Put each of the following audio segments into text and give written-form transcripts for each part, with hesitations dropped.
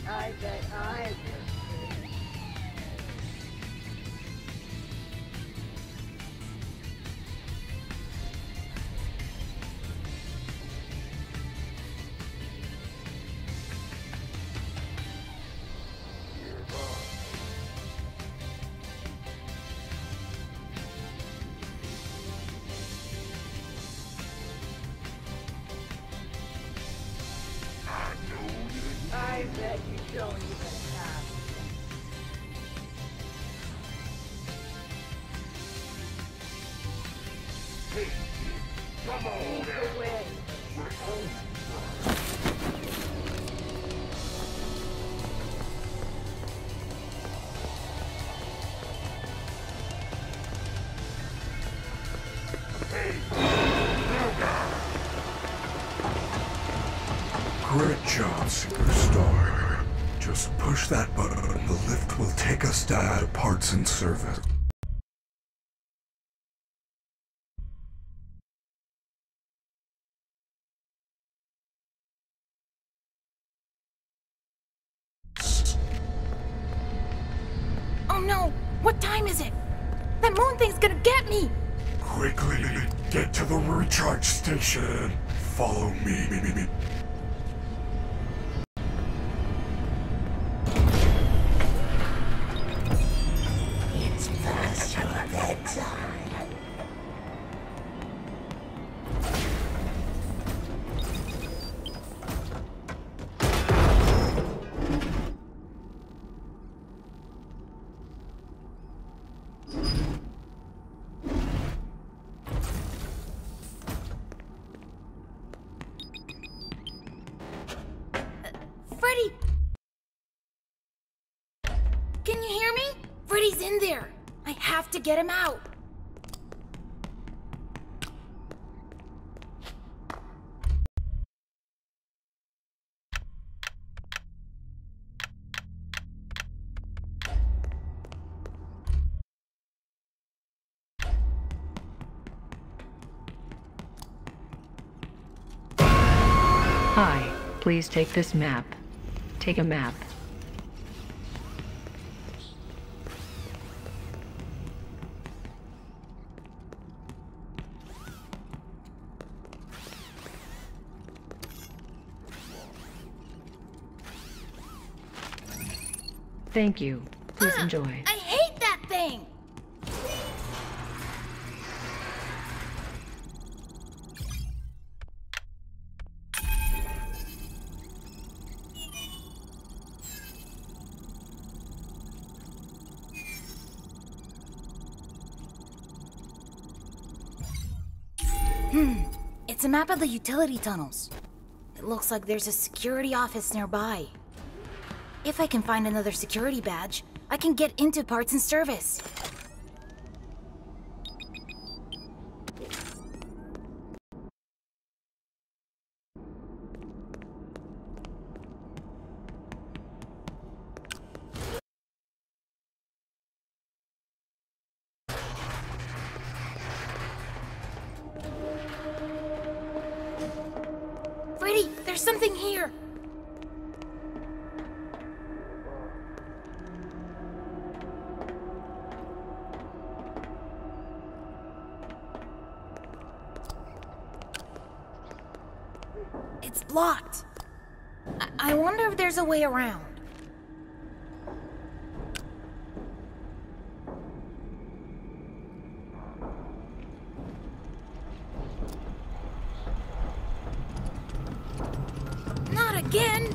I bet I would. I bet you don't even have Hey, come on it. Away. Great job, superstar. Just push that button. The lift will take us down to parts and service. Oh no! What time is it? That moon thing's gonna get me! Quickly, get to the recharge station. Follow me. It's past your bedtime. Freddy! Can you hear me? Freddy's in there! I have to get him out! Hi, please take this map. Take a map. Thank you. Please enjoy. I hate that thing! It's a map of the utility tunnels. It looks like there's a security office nearby. If I can find another security badge, I can get into parts and service. Freddy, there's something here! It's blocked. I wonder if there's a way around. Not again!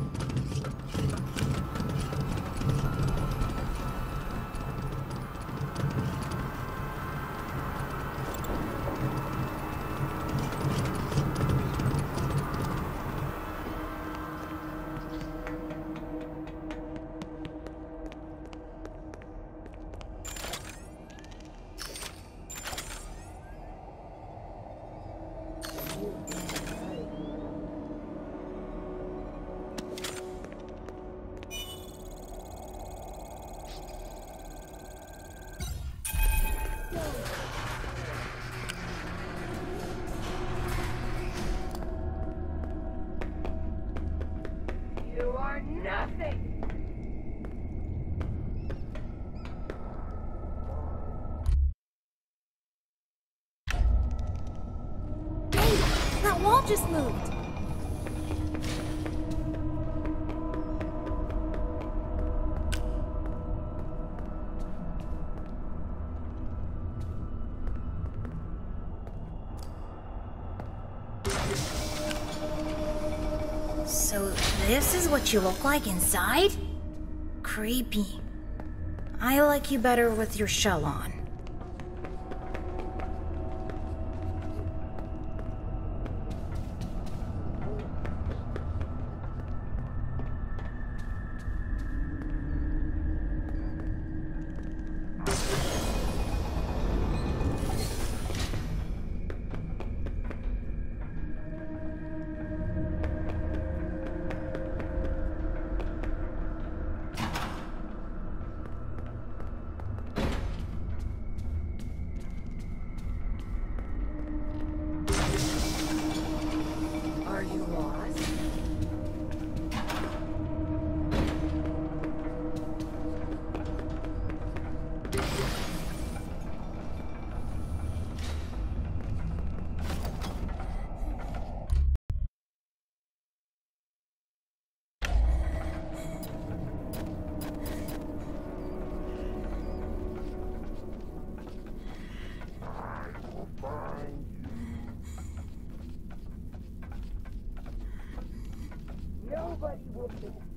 You are nothing. That wall just moved! So this is what you look like inside? Creepy. I like you better with your shell on. Are you lost? Nobody will